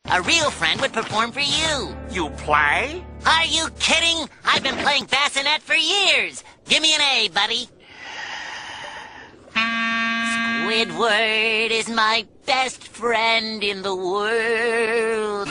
A real friend would perform for you. You play? Are you kidding? I've been playing bassinet for years. Give me an A, buddy. Squidward is my best friend in the world.